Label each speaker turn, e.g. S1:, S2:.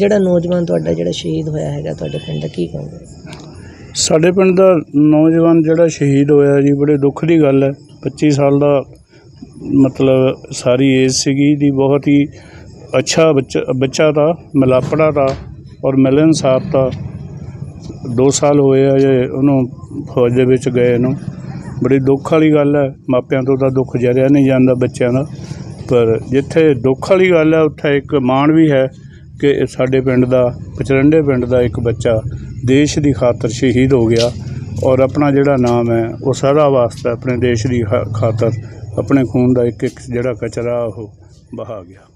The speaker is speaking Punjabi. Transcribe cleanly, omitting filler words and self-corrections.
S1: ਜਿਹੜਾ ਨੌਜਵਾਨ ਤੁਹਾਡਾ ਜਿਹੜਾ ਸ਼ਹੀਦ ਹੋਇਆ ਹੈਗਾ ਤੁਹਾਡੇ ਪਿੰਡ ਦਾ, ਕੀ ਕਹੋਗੇ?
S2: ਸਾਡੇ ਪਿੰਡ ਦਾ ਨੌਜਵਾਨ ਜਿਹੜਾ ਸ਼ਹੀਦ ਹੋਇਆ ਜੀ, ਬੜੇ ਦੁੱਖ ਦੀ ਗੱਲ ਹੈ। 25 ਸਾਲ ਦਾ ਮਤਲਬ ਸਾਰੀ ਏਜ ਸੀਗੀ ਦੀ, ਬਹੁਤ ਹੀ ਅੱਛਾ ਬੱਚਾ था, ਮਿਲਾਪੜਾ था ਔਰ ਮਿਲਣਸਾਰ था। 2 ਸਾਲ ਹੋਏ ਆ ਜੇ ਉਹਨੂੰ ਫੌਜ ਦੇ ਵਿੱਚ ਗਏ ਨੂੰ। ਬੜੀ ਦੁੱਖ ਵਾਲੀ ਗੱਲ ਹੈ। ਮਾਪਿਆਂ ਤੋਂ ਤਾਂ ਦੁੱਖ ਜਰਿਆ ਨਹੀਂ ਜਾਂਦਾ ਬੱਚਿਆਂ ਦਾ, ਪਰ ਜਿੱਥੇ ਦੁੱਖ ਵਾਲੀ ਗੱਲ ਹੈ ਉੱਥੇ ਇੱਕ ਮਾਣ ਵੀ ਹੈ ਕਿ ਸਾਡੇ ਪਿੰਡ ਦਾ, ਪਚਰੰਡੇ ਪਿੰਡ ਦਾ ਇੱਕ ਬੱਚਾ ਦੇਸ਼ ਦੀ ਖਾਤਰ ਸ਼ਹੀਦ ਹੋ ਗਿਆ ਔਰ ਆਪਣਾ ਜਿਹੜਾ ਨਾਮ ਹੈ ਉਹ ਸਾਰਾ ਵਾਸਤਾ ਆਪਣੇ ਦੇਸ਼ ਦੀ ਖਾਤਰ ਆਪਣੇ ਖੂਨ ਦਾ ਇੱਕ ਜਿਹੜਾ ਕਚਰਾ ਉਹ ਬਹਾ ਗਿਆ।